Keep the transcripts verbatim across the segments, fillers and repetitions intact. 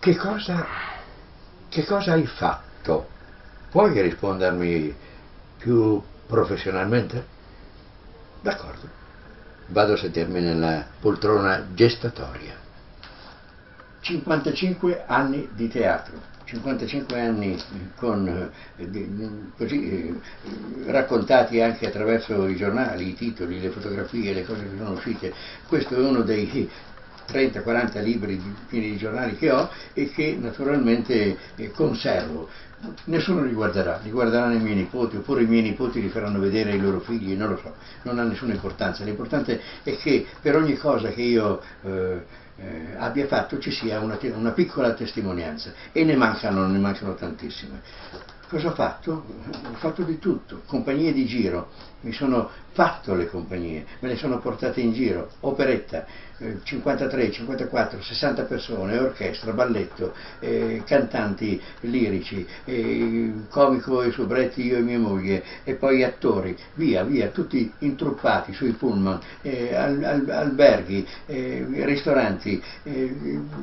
che cosa, che cosa hai fatto? Puoi rispondermi più professionalmente? D'accordo, vado a sedermi nella poltrona gestatoria. cinquantacinque anni di teatro, cinquantacinque anni con, eh, di, così, eh, raccontati anche attraverso i giornali, i titoli, le fotografie, le cose che sono uscite. Questo è uno dei trenta quaranta libri pieni di giornali che ho e che naturalmente eh, conservo. Nessuno li guarderà, li guarderanno i miei nipoti, oppure i miei nipoti li faranno vedere ai loro figli, non lo so, non ha nessuna importanza. L'importante è che per ogni cosa che io eh, eh, abbia fatto ci sia una, una piccola testimonianza, e ne mancano, ne mancano tantissime. Cosa ho fatto? Ho fatto di tutto, compagnie di giro, mi sono fatto le compagnie, me le sono portate in giro, operetta, eh, cinquantatré, cinquantaquattro, sessanta persone, orchestra, balletto, eh, cantanti lirici, eh, comico e soubrette io e mia moglie, e poi attori, via, via, tutti intruppati sui pullman, eh, al, al, alberghi, eh, ristoranti, eh,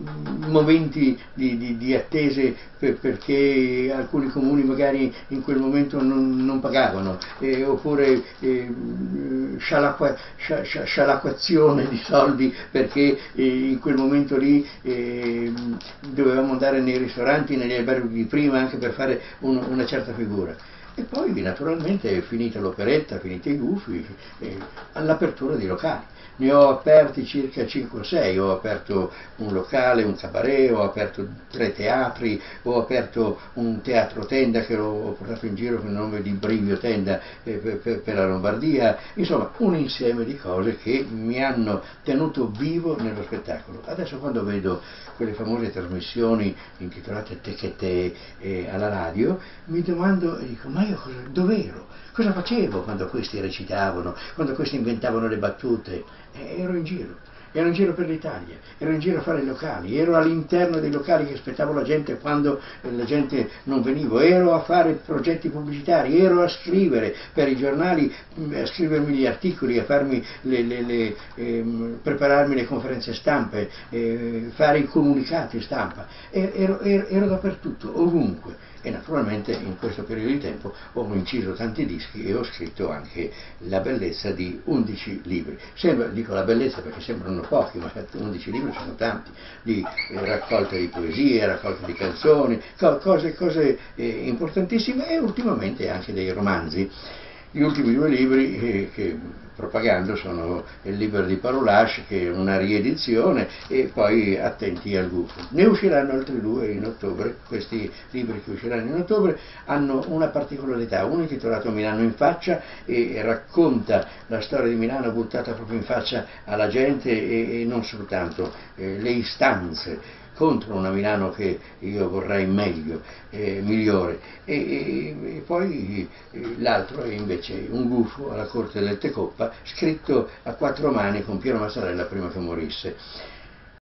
momenti di, di, di attese per, perché alcuni comuni magari in quel momento non, non pagavano, eh, oppure eh, scialacqua, scialacquazione di soldi perché eh, in quel momento lì eh, dovevamo andare nei ristoranti, negli alberghi di prima anche per fare un, una certa figura. E poi naturalmente è finita l'operetta, finiti i gufi, eh, all'apertura di locali. Ne ho aperti circa cinque o sei, ho aperto un locale, un cabaret, ho aperto tre teatri, ho aperto un teatro tenda che ho portato in giro con il nome di Brivio Tenda eh, per, per la Lombardia, insomma un insieme di cose che mi hanno tenuto vivo nello spettacolo. Adesso quando vedo quelle famose trasmissioni intitolate Te che te eh, alla radio, mi domando e dico, ma io dov'ero? Cosa facevo quando questi recitavano, quando questi inventavano le battute? Eh, ero in giro, ero in giro per l'Italia, ero in giro a fare i locali, ero all'interno dei locali che aspettavo la gente quando eh, la gente non veniva, ero a fare progetti pubblicitari, ero a scrivere per i giornali, a scrivermi gli articoli, a farmi le, le, le, ehm, prepararmi le conferenze stampe, eh, fare i comunicati stampa, ero, ero, ero dappertutto, ovunque. E naturalmente in questo periodo di tempo ho inciso tanti dischi e ho scritto anche la bellezza di undici libri. Sembra, dico la bellezza perché sembrano pochi, ma undici libri sono tanti, di eh, raccolte di poesie, raccolte di canzoni, co cose, cose eh, importantissime, e ultimamente anche dei romanzi. Gli ultimi due libri eh, che propagando sono il libro di Parolage, che è una riedizione, e poi Attenti al gufo. Ne usciranno altri due in ottobre. Questi libri che usciranno in ottobre hanno una particolarità: uno è intitolato Milano in faccia e racconta la storia di Milano buttata proprio in faccia alla gente, e, e non soltanto eh, le istanze contro una Milano che io vorrei meglio, eh, migliore, e, e, e poi eh, l'altro è invece un gufo alla corte del Tecoppa, scritto a quattro mani con Piero Mazzarella prima che morisse.